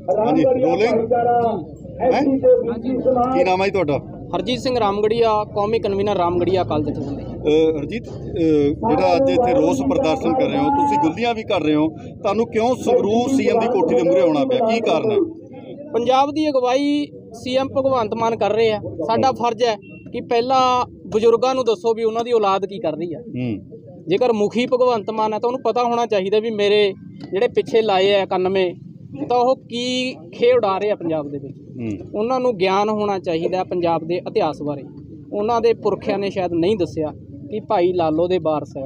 हाँ जी रोलिंग है की नाम है जी तुहाडा? हरजीत सिंह रामगढ़िया कौमी कन्वीनर रामगढ़िया अकाल जथेबंदी। हरजीत ਜਿਹੜਾ ਅੱਜ ਇੱਥੇ ਰੋਸ ਪ੍ਰਦਰਸ਼ਨ ਕਰ ਰਹੇ ਹੋ ਤੁਸੀਂ ਗੁੱਲੀਆਂ ਵੀ ਕਰ ਰਹੇ ਹੋ ਤੁਹਾਨੂੰ ਕਿਉਂ ਸੰਗਰੂਰ ਸੀਐਮ ਦੀ ਕੋਠੀ ਦੇ ਮੂਹਰੇ ਆਉਣਾ ਪਿਆ ਕੀ ਕਾਰਨ ਹੈ? ਪੰਜਾਬ ਦੀ ਅਗਵਾਈ ਸੀਐਮ ਭਗਵੰਤ ਮਾਨ ਕਰ ਰਹੇ ਆ। ਸਾਡਾ ਫਰਜ਼ ਹੈ ਕਿ ਪਹਿਲਾਂ ਬਜ਼ੁਰਗਾਂ ਨੂੰ ਦੱਸੋ ਵੀ ਉਹਨਾਂ ਦੀ ਔਲਾਦ ਕੀ ਕਰ ਰਹੀ ਹੈ। ਜੇਕਰ ਮੁਖੀ ਭਗਵੰਤ ਮਾਨ ਹੈ ਤਾਂ ਉਹਨੂੰ ਪਤਾ ਹੋਣਾ ਚਾਹੀਦਾ ਵੀ ਮੇਰੇ ਜਿਹੜੇ ਪਿੱਛੇ ਲਾਏ ਆ 91 ਤਾਂ ਉਹ ਕੀ ਖੇ ਉਡਾ ਰਹੇ ਆ ਪੰਜਾਬ ਦੇ ਵਿੱਚ। ਉਹਨਾਂ ਨੂੰ ਗਿਆਨ ਹੋਣਾ ਚਾਹੀਦਾ ਪੰਜਾਬ ਦੇ ਇਤਿਹਾਸ ਬਾਰੇ। ਉਹਨਾਂ ਦੇ ਪੁਰਖਿਆਂ ਨੇ ਸ਼ਾਇਦ ਨਹੀਂ ਦੱਸਿਆ कि भाई लालो दे वारस है।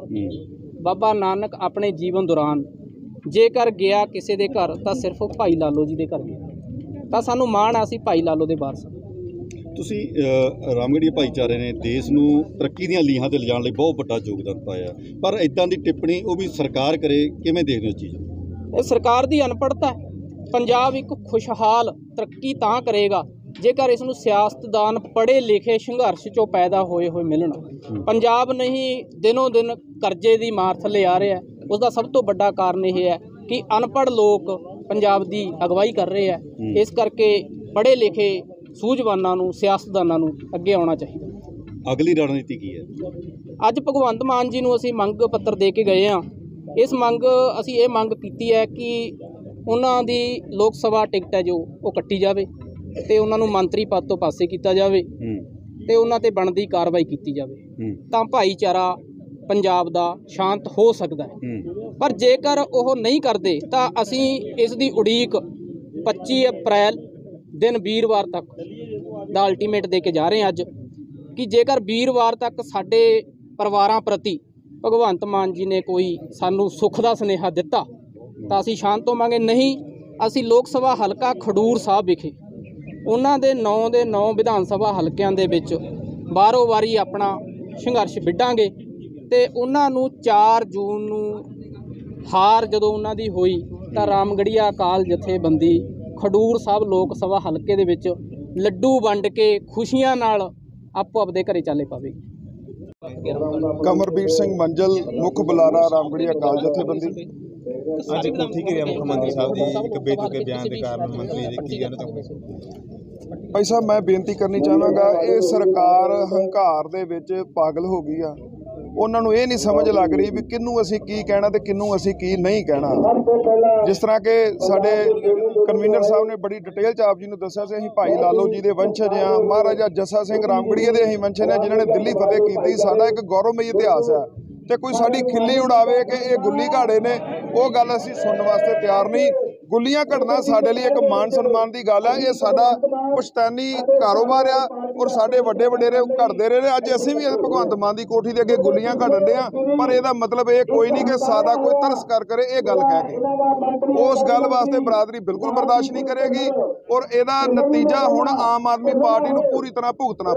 बाबा नानक अपने जीवन दौरान जेकर गया किसी दे घर तो सिर्फ भाई लालो जी दे घर गया तो सानू माण असी भाई लालो दे वारस। ਤੁਸੀਂ ਰਾਮਗੜੀਆ ਭਾਈਚਾਰੇ ਨੇ ਦੇਸ਼ ਨੂੰ ਤਰੱਕੀ ਦੀਆਂ ਲੀਹਾਂ ਤੇ ਲਿਜਾਣ ਲਈ ਬਹੁਤ ਵੱਡਾ ਯੋਗਦਾਨ ਪਾਇਆ ਪਰ ਇਦਾਂ ਦੀ ਟਿੱਪਣੀ ਉਹ ਵੀ ਸਰਕਾਰ ਕਰੇ ਕਿਵੇਂ ਦੇਖਦੇ ਹੋ ਇਸ ਚੀਜ਼ ਨੂੰ? ਇਹ ਸਰਕਾਰ ਦੀ ਅਨਪੜ੍ਹਤਾ ਹੈ। ਪੰਜਾਬ ਇੱਕ ਖੁਸ਼ਹਾਲ ਤਰੱਕੀ ਤਾਂ ਕਰੇਗਾ जेकर इसनूं सियासतदान पढ़े लिखे संघर्ष चों पैदा होए हुए मिलन। पंजाब नहीं दिनों दिन करजे की मार थले आ रहा है। उसका सब तो बड़ा कारण यह है कि अनपढ़ लोग पंजाब की अगवाई कर रहे हैं। इस करके पढ़े लिखे सूझवानों नूं सियासतदानां नूं अगे आउणा चाहिए। अगली रणनीति की है? अज भगवंत मान जी नूं असीं मंग पत्र दे के गए हाँ। इस मंग असीं ये मंग कीती है कि उन्हां दी लोक सभा टिकट है जो वो कट्टी जाए ਤੇ ਉਹਨਾਂ ਨੂੰ ਮੰਤਰੀ ਪਦ ਤੋਂ ਪਾਸੇ ਕੀਤਾ ਜਾਵੇ ਤੇ ਉਹਨਾਂ ਤੇ ਬਣਦੀ ਕਾਰਵਾਈ ਕੀਤੀ ਜਾਵੇ ਤਾਂ ਭਾਈਚਾਰਾ ਪੰਜਾਬ ਦਾ ਸ਼ਾਂਤ ਹੋ ਸਕਦਾ ਹੈ। ਪਰ ਜੇਕਰ ਉਹ ਨਹੀਂ ਕਰਦੇ ਤਾਂ ਅਸੀਂ ਇਸ ਦੀ ਉਡੀਕ 25 ਅਪ੍ਰੈਲ ਦਿਨ ਵੀਰਵਾਰ ਤੱਕ ਦਾ ਅਲਟੀਮੇਟ ਦੇ ਕੇ ਜਾ ਰਹੇ ਹਾਂ ਅੱਜ ਕਿ ਜੇਕਰ ਵੀਰਵਾਰ ਤੱਕ ਸਾਡੇ ਪਰਿਵਾਰਾਂ ਪ੍ਰਤੀ ਭਗਵੰਤ ਮਾਨ ਜੀ ਨੇ ਕੋਈ ਸਾਨੂੰ ਸੁੱਖ ਦਾ ਸੁਨੇਹਾ ਦਿੱਤਾ ਤਾਂ ਅਸੀਂ ਸ਼ਾਂਤ ਹੋਵਾਂਗੇ। नहीं ਅਸੀਂ ਲੋਕ ਸਭਾ ਹਲਕਾ ਖਡੂਰ ਸਾਹਿਬ ਵਿਖੇ ਉਹਨਾਂ ਦੇ 9 ਵਿਧਾਨ ਸਭਾ ਹਲਕਿਆਂ ਦੇ ਵਿੱਚ ਬਾਰੋ ਵਾਰੀ ਆਪਣਾ ਸੰਘਰਸ਼ ਵਿੱਢਾਂਗੇ ਤੇ ਉਹਨਾਂ ਨੂੰ 4 ਜੂਨ ਨੂੰ ਹਾਰ ਜਦੋਂ ਉਹਨਾਂ ਦੀ ਹੋਈ ਤਾਂ ਰਾਮਗੜੀਆ ਅਕਾਲ ਜਥੇਬੰਦੀ ਖਡੂਰ ਸਾਹਿਬ ਲੋਕ ਸਭਾ ਹਲਕੇ ਦੇ ਵਿੱਚ ਲੱਡੂ ਵੰਡ ਕੇ ਖੁਸ਼ੀਆਂ ਨਾਲ ਆਪੋ ਆਪਦੇ ਘਰੇ ਚਾਲੇ ਪਾਵੇਗੀ। ਕਮਰਬੀਰ ਸਿੰਘ ਮੰਜਲ ਮੁੱਖ ਬੁਲਾਰਾ ਰਾਮਗੜੀਆ ਅਕਾਲ ਜਥੇਬੰਦੀ। ਅੱਜ ਕੋਠੀ ਘਿਰਿਆ ਮੁੱਖ ਮੰਤਰੀ ਸਾਹਿਬ ਦੀ ਇੱਕ ਬੇਤੁਕੇ ਬਿਆਨ ਦੇ ਕਾਰਨ ਮੰਤਰੀ ਦੇ ਕੀ ਕਹਿਣਾ ਚਾਹੁੰਦੇ? ਭਾਈ ਸਾਹਿਬ ਮੈਂ ਬੇਨਤੀ ਕਰਨੀ ਚਾਹਾਂਗਾ ਇਹ ਸਰਕਾਰ ਹੰਕਾਰ ਦੇ ਵਿੱਚ ਪਾਗਲ ਹੋ ਗਈ ਆ। ਉਹਨਾਂ ਨੂੰ ਇਹ ਨਹੀਂ ਸਮਝ ਲੱਗ ਰਹੀ ਵੀ ਕਿਹਨੂੰ ਅਸੀਂ ਕੀ ਕਹਿਣਾ ਤੇ ਕਿਹਨੂੰ ਅਸੀਂ ਕੀ ਨਹੀਂ ਕਹਿਣਾ। ਜਿਸ ਤਰ੍ਹਾਂ ਕਿ ਸਾਡੇ ਕਨਵੀਨਰ ਸਾਹਿਬ ਨੇ ਬੜੀ ਡਿਟੇਲ 'ਚ ਆਪ ਜੀ ਨੂੰ ਦੱਸਿਆ ਸੀ ਅਸੀਂ ਭਾਈ ਲਾਲੋ ਜੀ ਦੇ ਵੰਸ਼ਜ ਹਾਂ। ਮਹਾਰਾਜਾ ਜੱਸਾ ਸਿੰਘ ਰਾਮਗੜੀਏ ਦੇ ਅਸੀਂ ਵੰਸ਼ਜ ਹਾਂ ਜਿਨ੍ਹਾਂ ਨੇ ਦਿੱਲੀ ਫਤਿਹ ਕੀਤੀ। ਸਾਡਾ ਇੱਕ ਗੌਰਵਮਈ ਇਤਿਹਾਸ ਹੈ ਤੇ ਕੋਈ ਸਾਡੀ ਖਿੱਲੀ ਉਡਾਵੇ ਕਿ ਇਹ ਗੁੱਲੀ ਘਾੜੇ ਨੇ ਉਹ ਗੱਲ ਅਸੀਂ ਸੁਣਨ ਵਾਸਤੇ ਤਿਆਰ ਨਹੀਂ। ਗੁੱਲੀਆਂ ਘੜਨਾ ਸਾਡੇ ਲਈ ਇੱਕ ਮਾਣ ਸਨਮਾਨ ਦੀ ਗੱਲ ਹੈ। ਇਹ ਸਾਡਾ ਪੁਸ਼ਤੈਨੀ ਕਾਰੋਬਾਰ ਆ ਔਰ ਸਾਡੇ ਵੱਡੇ ਵਡੇਰੇ ਘੜਦੇ ਰਹੇ ਨੇ। ਅੱਜ ਅਸੀਂ ਵੀ ਭਗਵੰਤ ਮਾਨ ਦੀ ਕੋਠੀ ਦੇ ਅੱਗੇ ਗੁੱਲੀਆਂ ਘੜਨ ਦੇ ਆ ਪਰ ਇਹਦਾ ਮਤਲਬ ਇਹ ਕੋਈ ਨਹੀਂ ਕਿ ਸਾਡਾ ਕੋਈ ਤਰਸ ਕਰੇ ਇਹ ਗੱਲ ਕਹਿ ਕੇ। ਉਸ ਗੱਲ ਵਾਸਤੇ ਬਰਾਦਰੀ ਬਿਲਕੁਲ ਬਰਦਾਸ਼ਤ ਨਹੀਂ ਕਰੇਗੀ ਔਰ ਇਹਦਾ ਨਤੀਜਾ ਹੁਣ ਆਮ ਆਦਮੀ ਪਾਰਟੀ ਨੂੰ ਪੂਰੀ ਤਰ੍ਹਾਂ ਭੁਗਤਣਾ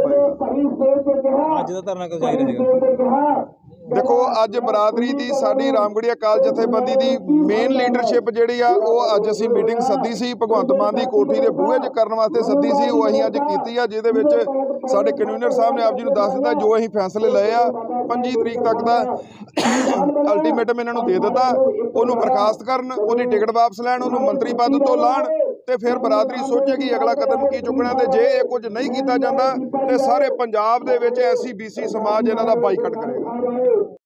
ਪਏਗਾ। ਅੱਜ ਦਾ ਧਰਨਾ ਕਦੋਂ ਜਾਰੀ ਰਹੇਗਾ? देखो अज बरादरी की साड़ी रामगढ़िया अकाल जथेबंदी की मेन लीडरशिप जी आ अज असी मीटिंग सद्दी सी भगवंत मान की कोठी के बूहे च करने वास्ते सद्दी सी वो असीं अज कीती आ जिहदे साडे कन्वीनर साहब ने आप जी नूं दस दिता जो असीं फैसले लए आ 25 तरीक तक का अल्टीमेटम इन्हां नूं दे दिता उहनूं बर्खास्त करन उहदी टिकट वापस लैण उहनूं मंत्री पद तो लाण ते फिर बरादरी सोचेगी अगला कदम की चुकना ते जे ये कुछ नहीं किया जाता ते सारे पंजाब दे विच SC BC समाज इन्हां दा बाईकाट करेगा।